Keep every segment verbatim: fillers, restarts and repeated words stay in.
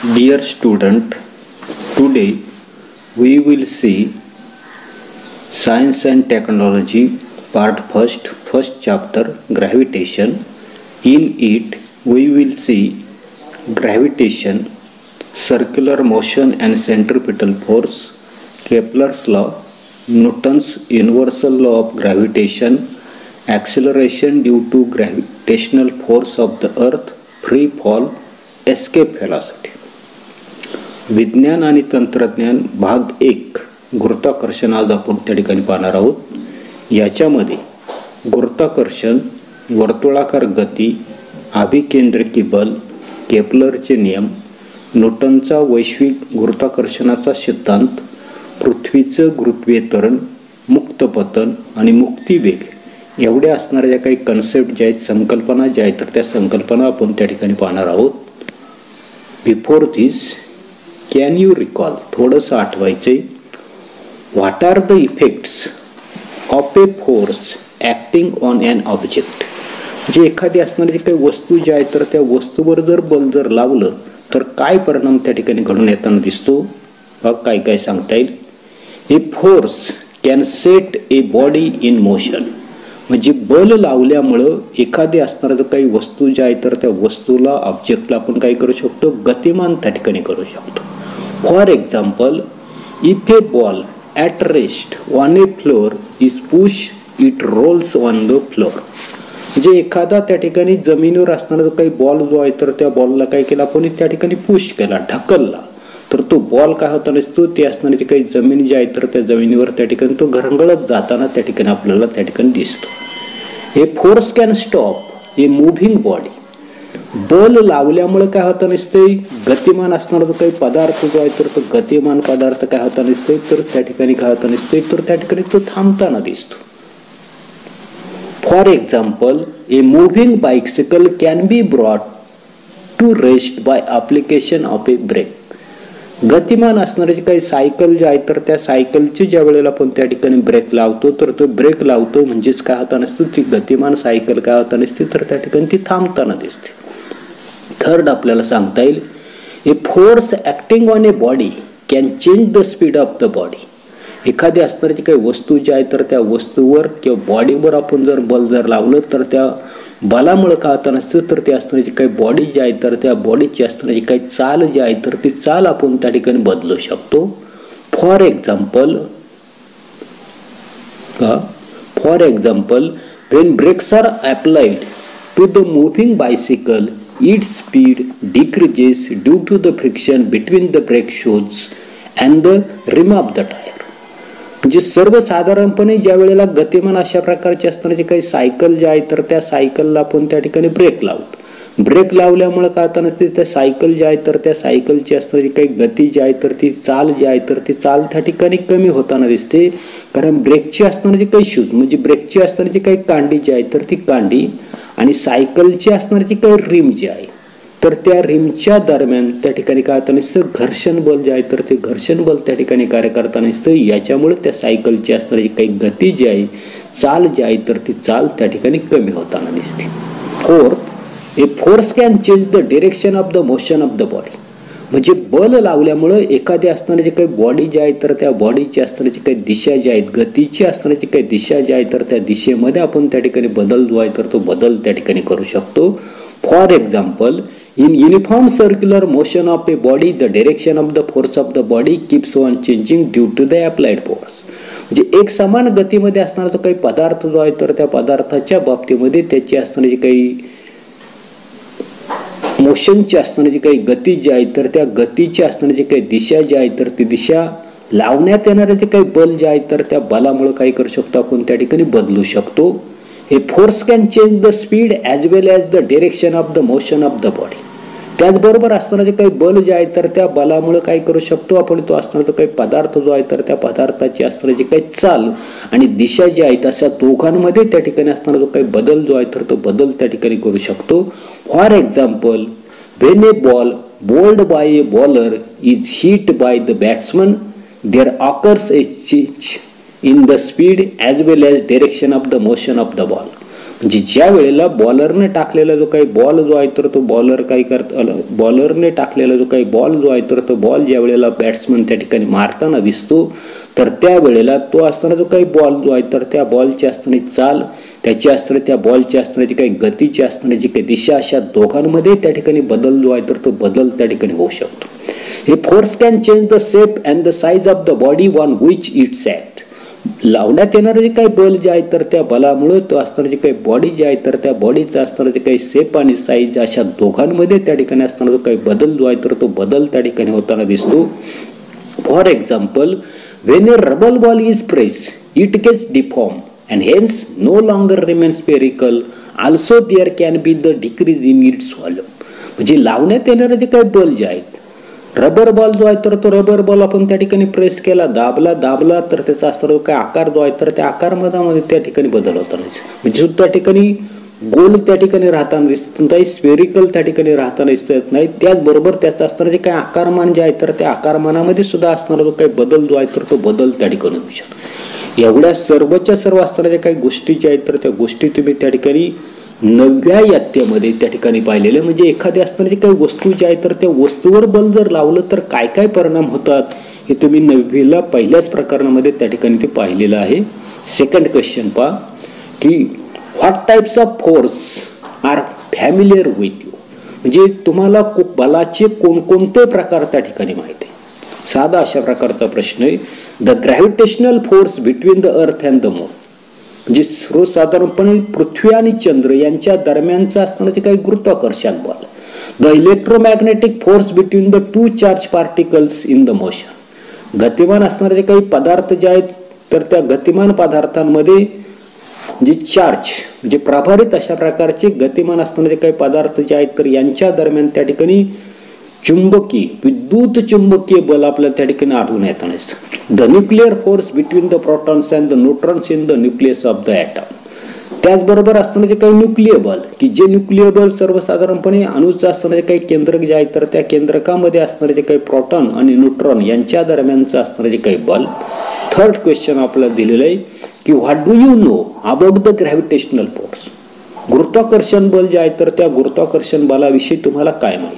Dear student, today we will see Science and Technology part first, first chapter gravitation. In it we will see gravitation, circular motion and centripetal force, Kepler's law, Newton's universal law of gravitation, acceleration due to gravitational force of the earth, free fall, escape velocity. विज्ञान आणि तंत्रज्ञान भाग एक गुरुत्वाकर्षण आज आपण त्या ठिकाणी पाहणार आहोत. याच्यामध्ये गुरुत्वाकर्षण, वर्तुळाकार गती, अभिकेंद्रकी बल, केपलरचे नियम, न्यूटनचा वैश्विक गुरुत्वाकर्षणाचा सिद्धांत, पृथ्वीचं गुरुत्वीय त्वरण, मुक्त पतन आणि मुक्तिवेग एवढ्या असणाऱ्या ज्या काही कन्सेप्ट ज्या आहेत, संकल्पना ज्या आहेत, तर त्या संकल्पना आपण त्या ठिकाणी पाहणार आहोत. Before this can you recall, थोडंसं आठवायचे, what are the effects of a force acting on an object. जे एखादी असणारी काही वस्तू ज्या आहेत तर त्या वस्तूवर जर बल जर लावलं तर काय परिणाम त्या ठिकाणी घडून येताना दिसतो. बघ काय काय सांगता येईल. A force can set a body in motion. म्हणजे बल लावल्यामुळं एखादी असणाऱ्या काही वस्तू ज्या आहेत तर त्या वस्तूला, ऑब्जेक्टला आपण काय करू शकतो, गतिमान त्या ठिकाणी करू शकतो. For example, if a ball at rest on a floor is push, it rolls on the floor. म्हणजे एखादा त्या ठिकाणी जमिनीवर असणारा जो काही बॉल जो आहे तर त्या बॉलला काय केला, आपण त्या ठिकाणी पुश केला, ढकलला, तर तो बॉल काय होता नसतो, ते असणारी काही जमीन जी आहे तर त्या जमिनीवर त्या ठिकाणी तो घरंगळत जाताना त्या ठिकाणी आपल्याला त्या ठिकाणी दिसतो. A force can stop a moving body. बल लावल्यामुळे काय होता नसते, गतिमान असणारा जो काही पदार्थ जो आहे तर तो गतिमान पदार्थ काय होता नसते, तर त्या ठिकाणी काय होता नसते, तर त्या ठिकाणी तो थांबताना दिसतो. For example, a moving bicycle can be brought to rest by application of a brake. गतिमान असणारे जे काही सायकल जे आहे तर त्या सायकलची ज्या वेळेला आपण त्या ठिकाणी ब्रेक लावतो तर तो ब्रेक लावतो म्हणजेच काय होता नसतो, ती गतिमान सायकल काय होता नसते, तर त्या ठिकाणी ती थांबताना दिसते. थर्ड आपल्याला सांगता येईल, a force acting on a body can change the speed of the body. एखादी असणारी काही वस्तू जी आहे तर त्या वस्तूवर किंवा बॉडीवर आपण जर बल जर लावलं तर त्या बलामुळे काय होता नसतं, तर ते असणारी काही बॉडी जी आहे तर त्या बॉडीची असणारी काही चाल जी आहे तर ती चाल आपण त्या ठिकाणी बदलू शकतो. For example for example when brakes are applied to the moving bicycle, its speed decreases due to the friction between the brake shoes and the rim of the tire. म्हणजे सर्वसाधारणपणे ज्या वेळेला गतिमान अशा प्रकारची असणारी काही सायकल जे आहे तर त्या सायकलला आपण त्या ठिकाणी ब्रेक लावतो. ब्रेक लावल्यामुळे काय होतं नसते, त्या सायकल जी आहे तर त्या सायकलची असणारी काही गती जी आहे तर ती चाल जी आहे तर ती चाल त्या ठिकाणी कमी होताना दिसते. कारण ब्रेकची असणारी काही शूज म्हणजे ब्रेकची असणारी काही कांडी जी आहे तर ती कांडी आणि सायकलची असणारी काही रिम जी आहे तर त्या रिमच्या दरम्यान त्या ठिकाणी काय होतं नसतं, घर्षण बल जे आहे तर ते घर्षण बल त्या ठिकाणी कार्य करताना नसतं. याच्यामुळे त्या सायकलची असणारी काही गती जी आहे, चाल जी आहे तर ती चाल त्या ठिकाणी कमी होताना दिसते. Fourth, a force can change the direction of the motion of the body. म्हणजे बल लावल्यामुळं एखादी असणारी काही बॉडी जी आहे तर त्या बॉडीची असणारी काही दिशा जी आहेत, गतीची असणारी काही दिशा जी आहे तर त्या दिशेमध्ये आपण त्या ठिकाणी बदल जो आहे तर तो बदल त्या ठिकाणी करू शकतो. For example, in uniform circular motion of a body the direction of the force of the body keeps on changing due to the applied force. म्हणजे एक समान गतीमध्ये असणारा तो काही पदार्थ जो आहे तर त्या पदार्थाच्या बाबतीमध्ये त्याची असणारी काही मोशनची असणारी काही गती जी आहे तर त्या गतीची असणारी काही दिशा जी आहे तर ती दिशा लावण्यात येणारे जे काही बल जे आहे तर त्या बलामुळे काय करू शकतो, आपण त्या ठिकाणी बदलू शकतो. हे force can change the speed as well as the direction of the motion of the body. त्याचबरोबर असणारे काही बल जे आहे तर त्या बलामुळे काय करू शकतो, आपण तो असणारा काही पदार्थ जो आहे तर त्या पदार्थाची असणारी जी काही चाल आणि दिशा जी आहेत अशा दोघांमध्ये त्या ठिकाणी असणारा जो काही बदल जो आहे तर तो बदल त्या ठिकाणी करू शकतो. For example, when a ball bowled by a bowler is hit by the batsman, there occurs a change in the speed as well as direction of the motion of the ball. म्हणजे ज्या वेळेला बॉलरने टाकलेला जो काही ball जो आहे तर तो बॉलर काय करतो, बॉलरने टाकलेला जो काही बॉल जो आहे तर तो बॉल ज्या वेळेला बॅट्समन त्या ठिकाणी मारताना दिसतो तर त्या वेळेला तो असताना जो काही बॉल जो आहे तर त्या बॉलची असताना चाल, त्याची असताना त्या बॉलची असतानाची काही गतीची असतानाची काही दिशा, अशा दोघांमध्ये त्या ठिकाणी बदल जो आहे तर तो बदल त्या ठिकाणी होऊ शकतो. हे force can change the shape and the size of the body on which its act. लावण्यात येणारे जे काही बल जे आहे तर त्या बलामुळे तो असताना जे काही बॉडी जे आहे तर त्या बॉडीचा असताना जे काही शेप आणि साईज, अशा दोघांमध्ये त्या ठिकाणी असताना जो काही बदल जो आहे तर तो बदल त्या ठिकाणी होताना दिसतो. For example, when a rubber ball is press it gets deform and hence no longer remains spherical. Also there can be the decrease in its volume. म्हणजे लावण्यात येणारे जे काही बल जे आहेत, रबर बॉल जो आहे तर तो रबर बॉल आपण त्या ठिकाणी प्रेस केला, दाबला दाबला तर त्याचा असणारा काय आकार जो आहे तर त्या आकारमधामध्ये त्या ठिकाणी बदल होताना म्हणजे त्या ठिकाणी गोल त्या ठिकाणी राहताना दिसत नाही, स्फेरिकल त्या ठिकाणी राहताना दिसत नाही. त्याचबरोबर त्याचा असणारा जे काही आकारमान जे आहे तर त्या आकारमानामध्ये सुद्धा असणारा जो काही बदल जो आहे तर तो बदल त्या ठिकाणी होऊ शकतो. एवढ्या सर्वच्या सर्व असणाऱ्या ज्या काही गोष्टी ज्या आहेत तर त्या गोष्टी तुम्ही त्या ठिकाणी नवव्या इयत्तेमध्ये त्या ठिकाणी पाहिलेले. म्हणजे एखादी असणारी काही वस्तू जी आहे तर त्या वस्तूवर बल जर लावलं तर काय काय परिणाम होतात हे तुम्ही नववीला पहिल्याच प्रकरणामध्ये त्या ठिकाणी ते पाहिलेलं आहे. सेकंड क्वेश्चन पहा की what types of force are familiar with you. म्हणजे तुम्हाला बलाचे कोणकोणते प्रकार त्या ठिकाणी माहिती आहे. साधा अशा प्रकारचा प्रश्न आहे. The gravitational force between the earth and the moon. म्हणजे सर्वसाधारणपणे पृथ्वी आणि चंद्र यांच्या दरम्यानचा असताना ते काही गुरुत्वाकर्षण बल. The electromagnetic force between the two charge particles in the motion. गतिमान असणारे जे काही पदार्थ जे आहेत तर त्या गतिमान पदार्थांमध्ये जे चार्ज म्हणजे प्रभारित अशा प्रकारचे गतिमान असणारे काही पदार्थ जे आहेत तर यांच्या दरम्यान त्या ठिकाणी चुंबकीय विद्युत चुंबकीय बल आपल्याला त्या ठिकाणी आढळून येताना दिसतं. The nuclear force between the protons and the neutrons in the nucleus of the atom. त्याचबरोबर असताना जे काही न्यूक्लिअर बल की जे न्यूक्लिअर बल सर्वसाधारणपणे अणूचं असणारे काही केंद्रक जे आहे तर त्या केंद्रकामध्ये असणारे जे काही प्रोटॉन आणि न्यूट्रॉन यांच्या दरम्यानचं असणारे जे काही बल. थर्ड क्वेश्चन आपल्याला दिलेलं आहे की what do you know about the gravitational force. गुरुत्वाकर्षण बल जे आहे तर त्या गुरुत्वाकर्षण बलाविषयी तुम्हाला काय माहिती.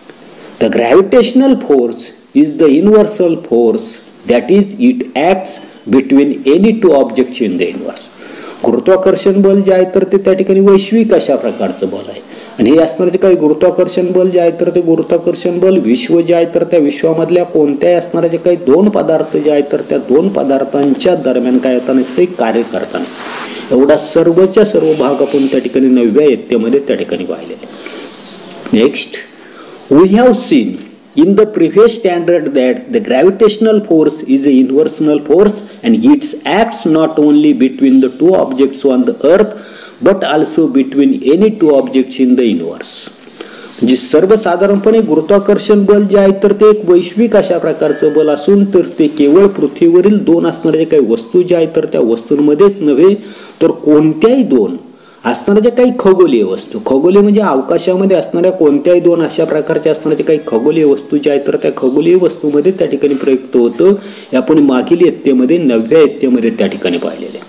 The gravitational force is the universal force, that is, it acts between any two objects in the universe. गुरुत्वाकर्षण बल जे आहे तर ते त्या ठिकाणी वैश्विक अशा प्रकारचं बल आहे आणि हे असणारे काही गुरुत्वाकर्षण बल जे आहे तर ते गुरुत्वाकर्षण बल विश्व जे आहे तर त्या विश्वामधल्या कोणत्याही असणारे जे काही दोन पदार्थ जे आहेत तर त्या दोन पदार्थांच्या दरम्यान काय येताना ते कार्य करताना. एवढा सर्वच्या सर्व भाग आपण त्या ठिकाणी नवव्या इयत्तेमध्ये त्या ठिकाणी पाहिलेले. Next, we have seen in the previous standard that the gravitational force is a universal force and it acts not only between the two objects on the earth but also between any two objects in the universe. म्हणजे सर्वसाधारणपणे गुरुत्वाकर्षण बल जे आहे तर ते एक वैश्विक अशा प्रकारचं बल असून तर ते केवळ पृथ्वीवरील दोन असणारे काही वस्तू ज्या आहेत तर त्या वस्तूंमध्येच नव्हे तर कोणत्याही दोन असणाऱ्या ज्या काही खगोलीय वस्तू, खगोलीय म्हणजे अवकाशामध्ये असणाऱ्या कोणत्याही दोन अशा प्रकारच्या असणाऱ्या काही खगोलीय वस्तू ज्या आहेत तर त्या खगोलीय वस्तूमध्ये त्या ठिकाणी प्रयुक्त होतं. हे आपण मागील इयत्तेमध्ये नवव्या इयत्तेमध्ये त्या ठिकाणी पाहिलेले.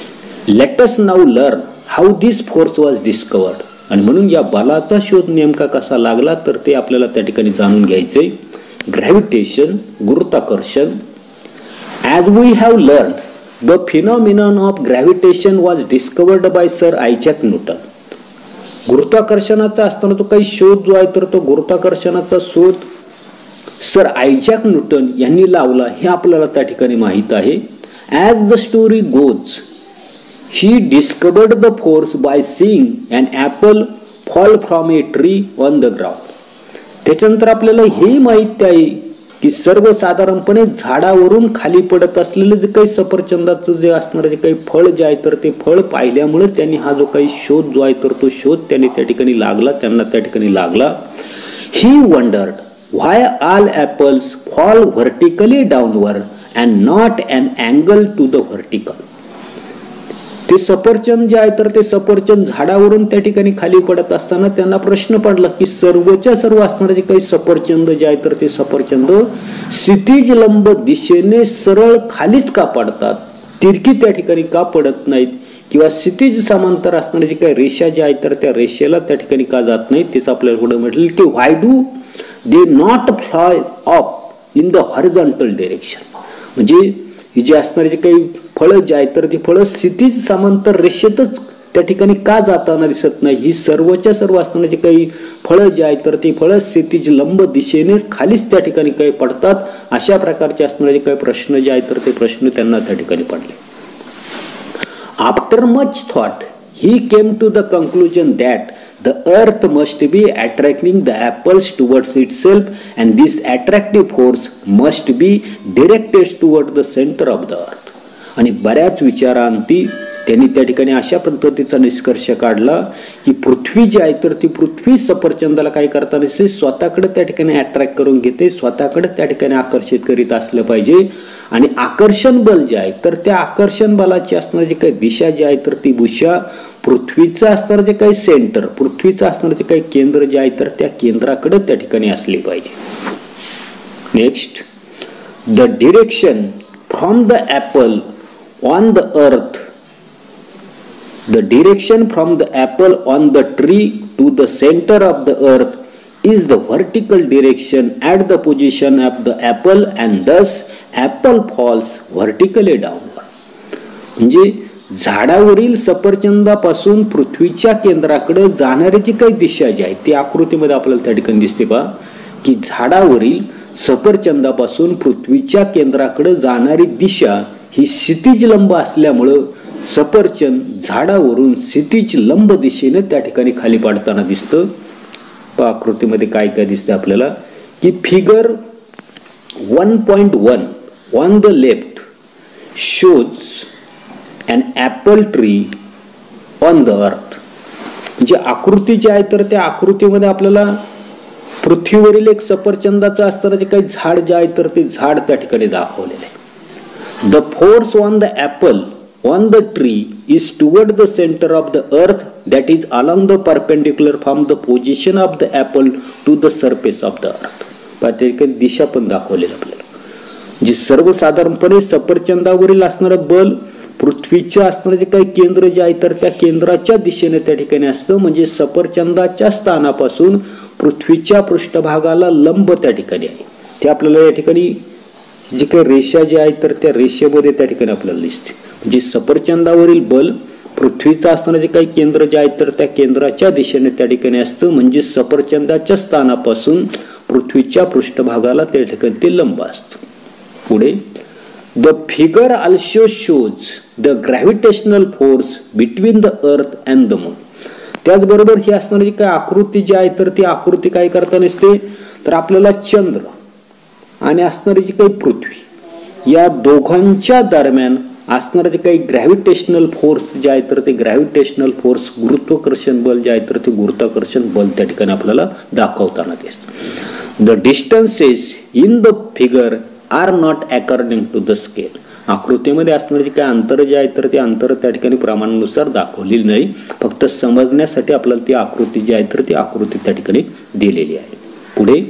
Let us now learn how this force was discovered. आणि म्हणून या बलाचा शोध नेमका कसा लागला तर ते आपल्याला त्या ठिकाणी जाणून घ्यायचंय. ग्रॅव्हिटेशन, गुरुत्वाकर्षण. As we have learn the phenomenon of gravitation was discovered by Sir Isaac Newton. गुरुत्वाकर्षणाचा असताना तो काही शोध जो आहे तर तो गुरुत्वाकर्षणाचा शोध सर आयझॅक न्यूटन यांनी लावला हे आपल्याला त्या ठिकाणी माहित आहे. As the story goes he discovered the force by seeing an apple fall from a tree on the ground. त्याच्यानंतर आपल्याला हे माहिती आहे की सर्वसाधारणपणे झाडावरून खाली पडत असलेलं जे काही सफरचंदाचं जे असणारं जे काही फळ जे आहे तर ते फळ पाहिल्यामुळे त्यांनी हा जो काही शोध जो आहे तर तो शोध त्यांनी त्या ठिकाणी लागला त्यांना त्या ठिकाणी लागला. He wondered why all apples fall vertically downward and not an angle to the vertical. ते सफरचंद जे आहे तर ते सफरचंद झाडावरून त्या ठिकाणी खाली पडत असताना त्यांना प्रश्न पडला की सर्वच्या सर्व असणारे जे काही सफरचंद जे आहे तर ते सफरचंद क्षितिज लंब दिशेने सरळ खालीच का पडतात, तिरकी त्या ठिकाणी का पडत नाहीत किंवा क्षितिज समांतर असणारी जी काही रेषा जी आहे तर त्या रेषेला त्या ठिकाणी का जात नाही तेच आपल्याला पुढे म्हटलं की why do they not fly up in the horizontal direction. म्हणजे ही जी असणारी जी काही फळं जी आहेत तर ती फळं क्षितिज समांतर रेषेतच त्या ठिकाणी का जाताना दिसत नाही. ही सर्वच्या सर्व असणारी जी काही फळं जी आहेत तर ती फळं क्षितिज लंब दिशेने खालीच त्या ठिकाणी काही पडतात. अशा प्रकारचे असणारे काही प्रश्न जे आहेत तर ते प्रश्न त्यांना त्या ठिकाणी पडले. After much thought, he came to the conclusion that the earth must be attracting the apples towards itself, and this attractive force must be directed toward the center of the earth. आणि बऱ्याच विचारांती त्यांनी त्या ठिकाणी अशा पद्धतीचा निष्कर्ष काढला की पृथ्वी जी आहे तर ती पृथ्वी सफरचंदाला काय करताना स्वतःकडे त्या ठिकाणी अट्रॅक्ट करून घेते, स्वतःकडे त्या ठिकाणी आकर्षित करीत असलं पाहिजे. आणि आकर्षण बल जे आहे तर त्या आकर्षण बलाची असणारी जी काही दिशा जी आहे तर ती दिशा पृथ्वीचं असणारं जे काही सेंटर, पृथ्वीचं असणारं जे काही केंद्र जे आहे तर त्या केंद्राकडे त्या ठिकाणी असली पाहिजे. Next, the direction from the apple on the earth The direction from the apple on the tree to the center of the earth is the vertical direction at the position of the apple, and thus apple falls vertically downward. म्हणजे झाडावरील सफरचंदापासून पृथ्वीच्या केंद्राकडे जाणारी जी काही दिशा जी आहे ती आकृतीमध्ये आपल्याला त्या ठिकाणी दिसते पहा की झाडावरील सफरचंदापासून पृथ्वीच्या केंद्राकडे जाणारी दिशा ही क्षितिज लंब असल्यामुळं सफरचंद झाडावरून क्षितिज लंब दिशेने त्या ठिकाणी खाली पडताना दिसतं. आकृतीमध्ये काय काय दिसतं आपल्याला की figure one point one on the left shows an apple tree on the earth. म्हणजे आकृती जी आहे तर त्या आकृतीमध्ये आपल्याला पृथ्वीवरील एक सफरचंदाचं असताना जे काही झाड जे आहे तर ते झाड त्या ठिकाणी दाखवलेलं आहे. The force on the apple on the tree is toward the center of the earth, that is along the perpendicular from the position of the apple to the surface of the earth. पाठी दिशा पण दाखवलेली आपल्याला जी सर्वसाधारणपणे सफरचंदावरील असणारं बल पृथ्वीच्या असणारं जे काही केंद्र जे आहे तर त्या केंद्राच्या दिशेने त्या ठिकाणी असतं. म्हणजे सफरचंदाच्या स्थानापासून पृथ्वीच्या पृष्ठभागाला लंब त्या ठिकाणी आहे. ते आपल्याला या ठिकाणी जी काही रेषा जी आहे तर त्या रेषेमध्ये त्या ठिकाणी आपल्याला दिसते. म्हणजे सफरचंदावरील बल पृथ्वीचं असणारं जे काही केंद्र जे आहे तर त्या केंद्राच्या दिशेने त्या ठिकाणी असतं. म्हणजे सफरचंदाच्या स्थानापासून पृथ्वीच्या पृष्ठभागाला त्या ठिकाणी ते लंब असतं. पुढे, the figure also shows the gravitational force between the earth and the moon. त्याचबरोबर ही असणारी जी काही आकृती जी आहे तर ती आकृती काय करता नसते तर आपल्याला चंद्र आणि असणारी जी काही पृथ्वी या दोघांच्या दरम्यान असणारे जे काही ग्रॅव्हिटेशनल फोर्स जे आहे तर ते ग्रॅव्हिटेशनल फोर्स गुरुत्वाकर्षण बल जे आहे तर ते गुरुत्वाकर्षण बल त्या ठिकाणी आपल्याला दाखवताना दिसतं. The distances in the figure are not according to the scale. आकृतीमध्ये असणारे जे काही अंतर जे आहे तर ते अंतर त्या ठिकाणी प्रमाणानुसार दाखवलेली नाही, फक्त समजण्यासाठी आपल्याला ती आकृती जी आहे तर ती आकृती त्या ठिकाणी दिलेली आहे. पुढे,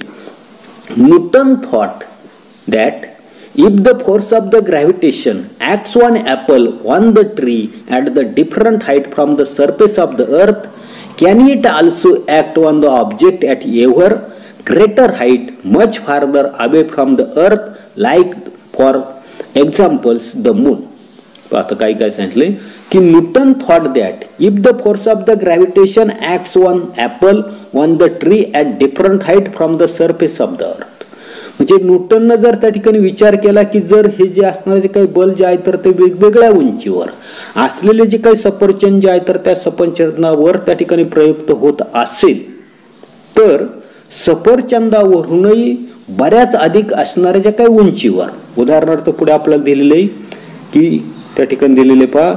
Newton thought that if the force of the gravitation acts on apple on the tree at the different height from the surface of the earth, can it also act on the object at ever greater height much farther away from the earth, like for examples the moon. आता काय काय सांगितले की Newton thought that if the force of the gravitation acts on apple on the tree at different height from the surface of the earth. म्हणजे न्यूटननं जर त्या ठिकाणी विचार केला की जर हे जे असणारे जे काही बल जे आहे तर ते वेगवेगळ्या उंचीवर असलेले जे काही सफरचंद जे आहे तर त्या सफरचंदावर त्या ठिकाणी प्रयुक्त होत असेल तर सफरचंदावरूनही बऱ्याच अधिक असणाऱ्या ज्या काही उंचीवर, उदाहरणार्थ पुढे आपल्याला दिलेले की त्या ठिकाणी दिलेले पहा,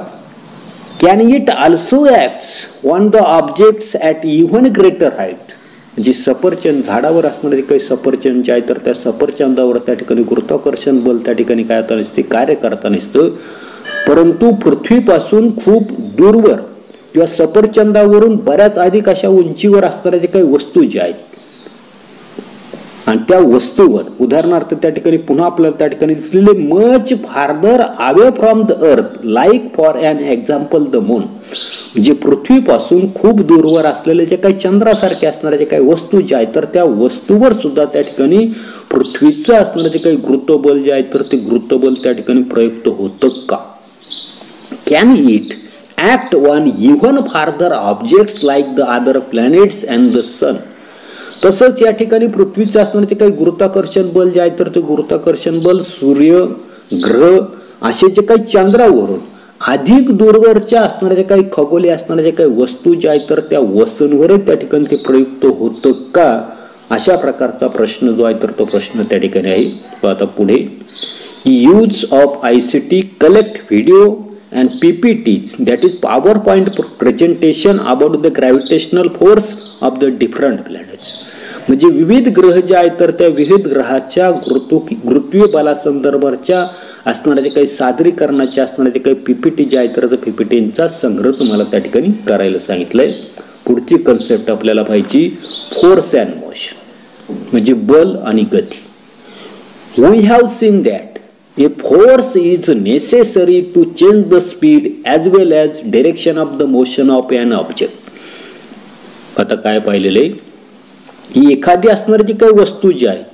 can it also acts on the objects at even greater height. जी सफरचंद झाडावर असणारे जे काही सफरचंद जे आहे तर त्या सफरचंदावर त्या ठिकाणी गुरुत्वाकर्षण बल त्या ठिकाणी काय होता नसते, कार्य करता नसतं. परंतु पृथ्वीपासून खूप दूरवर किंवा सफरचंदावरून बऱ्याच अधिक अशा उंचीवर असणाऱ्या जे काही वस्तू ज्या आहेत आणि त्या वस्तूवर उदाहरणार्थ त्या ठिकाणी पुन्हा आपल्याला त्या ठिकाणी दिसलेले much farther away from the earth like for an example the moon, म्हणजे पृथ्वीपासून खूप दूरवर असलेले जे काही चंद्रासारखे असणारे जे काही वस्तू जे आहेत तर त्या वस्तूवर सुद्धा त्या ठिकाणी पृथ्वीचं असणारे जे काही गुरुत्वबल जे आहे तर ते गुरुत्वबल त्या ठिकाणी प्रयुक्त होतं का? Can it act on even farther objects like the other planets and the sun. तसंच या ठिकाणी पृथ्वीचं असणारे ते काही गुरुत्वाकर्षण बल जे आहे तर ते गुरुत्वाकर्षण बल सूर्य, ग्रह असे जे काही चंद्रावरून अधिक दूरवरच्या असणाऱ्या जे काही खगोलीय असणाऱ्या जे काही वस्तू जे आहेत तर त्या वस्तूंवरच त्या ठिकाणी ते प्रयुक्त होतं का, अशा प्रकारचा प्रश्न जो आहे तर तो प्रश्न त्या ठिकाणी आहे. आता पुढे use of I C T collect video and P P Ts, that is PowerPoint presentation about the gravitational force of the different planets. म्हणजे विविध ग्रह जे आहेत तर त्या विविध ग्रहाच्या गुरुत्वीय बलासंदर्भाच्या असणाऱ्या जे काही सादरीकरणाचे असणारे जे काही पीपीटी जे आहेत तर त्या पीपीटींचा संग्रह तुम्हाला त्या ठिकाणी करायला सांगितलंय. पुढची कन्सेप्ट आपल्याला पाहिजे फोर्स अँड मोशन, म्हणजे बल आणि गती. We have seen that a force is necessary to change the speed as well as direction of the motion of an object. आता काय पाहिलेलं आहे की एखादी असणारी जी काही वस्तू जी आहे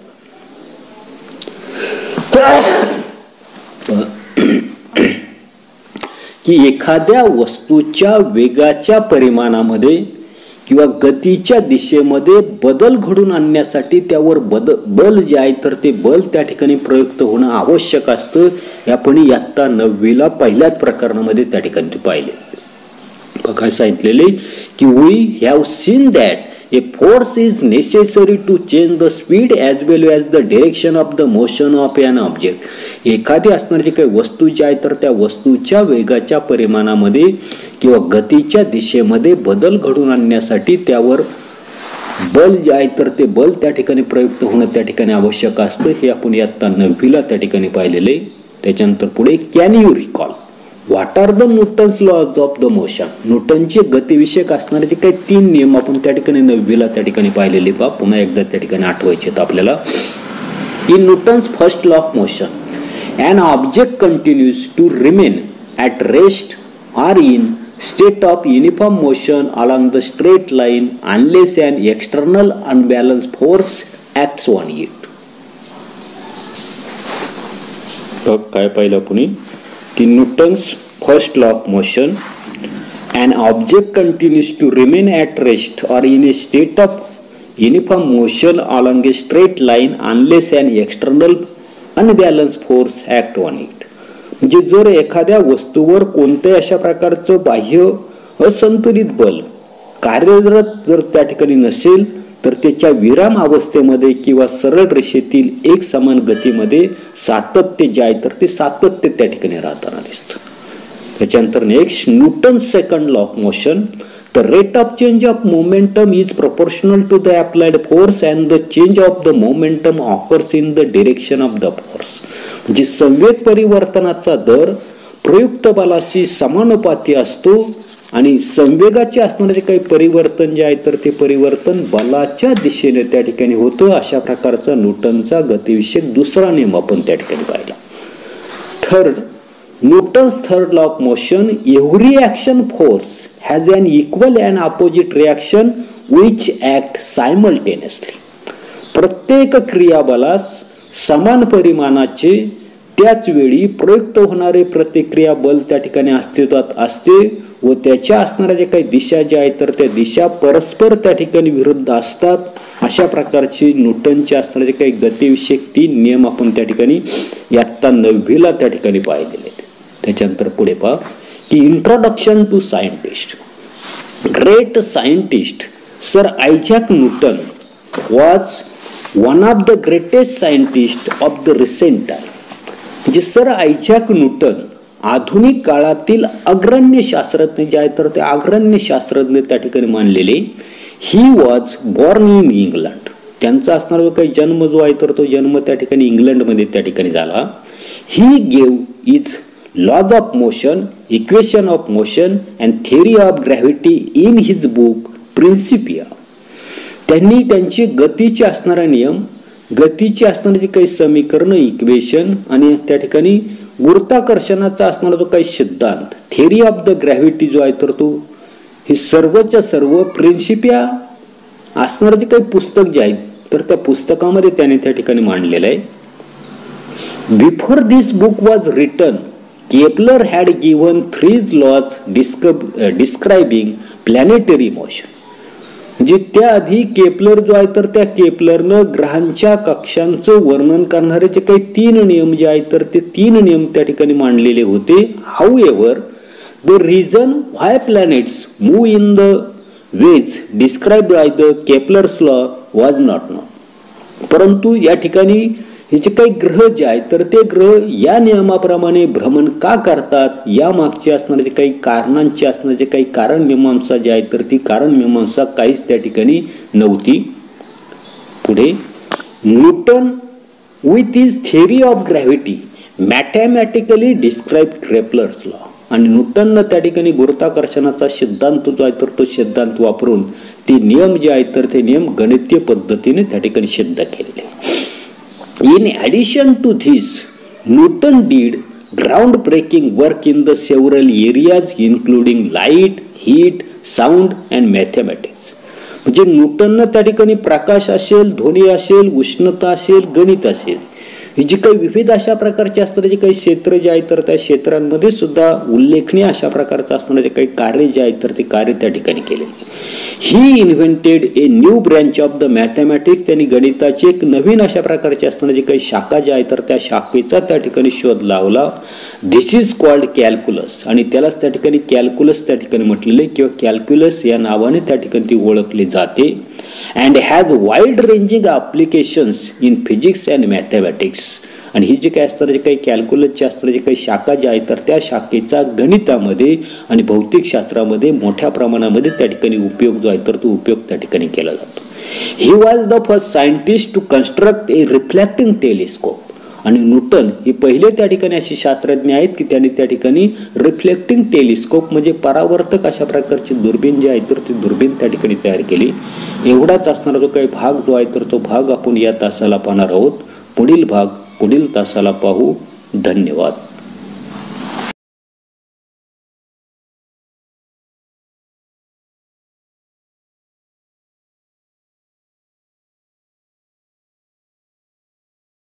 की एखाद्या वस्तूच्या वेगाच्या परिमाणामध्ये किंवा गतीच्या दिशेमध्ये बदल घडून आणण्यासाठी त्यावर बदल बल जे आहे तर ते बल त्या ठिकाणी प्रयुक्त होणं आवश्यक असतं. हे आपण इयत्ता नववीला पहिल्याच प्रकरणामध्ये त्या ठिकाणी ते पाहिले. बघा सांगितलेले की we have seen that a force is necessary to change the speed as well as the direction of the motion of an object. एखादी असणारी काही वस्तू जी आहे तर त्या वस्तूच्या वेगाच्या परिमाणामध्ये किंवा गतीच्या दिशेमध्ये बदल घडून आणण्यासाठी त्यावर बल जे आहे तर ते बल त्या ठिकाणी प्रयुक्त होणं त्या ठिकाणी आवश्यक असतं. हे आपण इयत्ता नववीला त्या ठिकाणी पाहिलेलं आहे. त्याच्यानंतर पुढे can you recall what are the Newton's laws of the motion. न्यूटनचे गतिविषयक असणारे जे काही तीन नियम आपण त्या ठिकाणी नववीला त्या ठिकाणी पाहिलेले पा पुन्हा एकदा त्या ठिकाणी आठवायचे आहेत आपल्याला. In Newton's first law of motion an object continues to remain at rest or in state of uniform motion along the straight line unless an external unbalanced force acts on it. तर काय पाहिलं आपण की Newton's first law of motion an object continues to remain at rest or in a state of uniform motion along a straight line unless an external unbalanced force act on it. म्हणजे जर एखाद्या वस्तूवर कोणत्याही अशा प्रकारचं बाह्य असंतुलित बल कार्यरत जर त्या ठिकाणी नसेल तर त्याच्या विराम अवस्थेमध्ये किंवा सरळ रेषेतील एक समान गतीमध्ये सातत्य जे आहे तर ते सातत्य त्या ठिकाणी राहताना दिसतं. त्याच्यानंतर next Newton second law of motion the rate of change of momentum is proportional to the applied force and the change of the momentum occurs in the direction of the force. म्हणजे संवेग परिवर्तनाचा दर प्रयुक्त बलाशी समानुपाती असतो आणि संवेगाचे असणारे जे काही परिवर्तन जे आहे तर ते परिवर्तन बलाच्या दिशेने त्या ठिकाणी होतं. अशा प्रकारचा न्यूटनचा गतिविषयक दुसरा नियम आपण त्या ठिकाणी पाहिला. Third Newton's third law of motion every action force has an equal and opposite reaction which act simultaneously. प्रत्येक क्रियाबलास समान परिमाणाचे त्याच वेळी प्रयुक्त होणारे प्रतिक्रिया बल त्या ठिकाणी अस्तित्वात असते व त्याच्या असणाऱ्या जे काही दिशा ज्या आहेत तर त्या दिशा परस्पर त्या ठिकाणी विरुद्ध असतात. अशा प्रकारचे न्यूटनचे असणारे जे काही गतिविषयक तीन नियम आपण त्या ठिकाणी इयत्ता नववीला त्या ठिकाणी पाहिलेले आहेत. त्याच्यानंतर पुढे पहा की introduction to scientist. Great scientist Sir Isaac Newton was one of the greatest scientist of the recent time. म्हणजे सर आयझॅक न्यूटन आधुनिक काळातील अग्रण्य शास्त्रज्ञ जे आहेत तर ते अग्रण्य शास्त्रज्ञ त्या ठिकाणी मानलेले. He was born in England. त्यांचा असणारा काही जन्म जो आहे तर तो जन्म त्या ठिकाणी इंग्लंडमध्ये त्या ठिकाणी झाला. He gave his laws of motion, equation of motion and theory of gravity in his book Principia. त्यांनी त्यांचे गतीचे असणारा नियम, गतीची असणारी जी काही समीकरण इक्वेशन आणि त्या ठिकाणी गुरुत्वाकर्षणाचा असणारा जो काही सिद्धांत थेरी ऑफ द ग्रॅव्हिटी जो आहे तर तो हे सर्वच्या सर्व प्रिन्सिपिया असणारं जे काही पुस्तक जे आहे तर त्या पुस्तकामध्ये त्याने त्या ठिकाणी मांडलेलं आहे. Before this book was written Kepler had given three laws describing planetary motion. म्हणजे त्याआधी केपलर जो आहे तर त्या केपलरनं ग्रहांच्या कक्षांचं वर्णन करणारे जे काही तीन नियम जे आहेत तर ते तीन नियम त्या ठिकाणी मांडलेले होते. However the reason why planets move in the ways describe by the Kepler's law was not known. परंतु या ठिकाणी हे जे काही ग्रह जे आहेत तर ते ग्रह या नियमाप्रमाणे भ्रमण का करतात या मागचे असणारे जे काही कारणांची असणारे जे काही कारण मीमांसा जे आहे तर ती कारण मीमांसा काहीच त्या ठिकाणी नव्हती. पुढे Newton with his theory of gravity mathematically describe Kepler's law. आणि न्यूटननं त्या ठिकाणी गुरुत्वाकर्षणाचा सिद्धांत जो आहे तर तो सिद्धांत वापरून ते नियम जे आहेत तर ते नियम गणितीय पद्धतीने त्या ठिकाणी सिद्ध केलेले. In addition to this, Newton did groundbreaking work in the several areas including light, heat, sound and mathematics. म्हणजे न्यूटननं त्या ठिकाणी प्रकाश असेल, ध्वनी असेल, उष्णता असेल, गणित असेल, ही जी काही विविध अशा प्रकारचे असणारे जे काही क्षेत्र जे आहेत तर त्या क्षेत्रांमध्ये सुद्धा उल्लेखनीय अशा प्रकारचं असणारे जे काही कार्य जे आहेत तर ते कार्य त्या ठिकाणी केले. He invented a new branch of the mathematics. त्यांनी गणिताची एक नवीन अशा प्रकारचे असणारे जे काही शाखा जे आहेत तर त्या शाखेचा त्या ठिकाणी शोध लावला. This is called calculus. आणि त्यालाच त्या ठिकाणी कॅल्क्युलस त्या ठिकाणी म्हटलेले किंवा कॅल्क्युलस या नावाने त्या ठिकाणी ती ओळखली जाते. And has wide ranging applications in physics and mathematics. आणि ही जी काही असणारे जे काही कॅल्क्युलसचे असणारे जे काही शाखा ज्या आहेत तर त्या शाखेचा गणितामध्ये आणि भौतिकशास्त्रामध्ये मोठ्या प्रमाणामध्ये त्या ठिकाणी उपयोग जो आहे तर तो उपयोग त्या ठिकाणी केला जातो. He was the first scientist to construct a reflecting telescope. आणि न्यूटन हे पहिले त्या ठिकाणी असे शास्त्रज्ञ आहेत की त्यांनी त्या ठिकाणी रिफ्लेक्टिंग टेलिस्कोप म्हणजे परावर्तक अशा प्रकारची दुर्बीण जी आहे तर ती दुर्बीण त्या ठिकाणी तयार केली. एवढाच असणारा जो काही भाग जो आहे तर तो भाग आपण या तासाला पाहणार आहोत. पुढील भाग पुढील तासाला पाहू. धन्यवाद.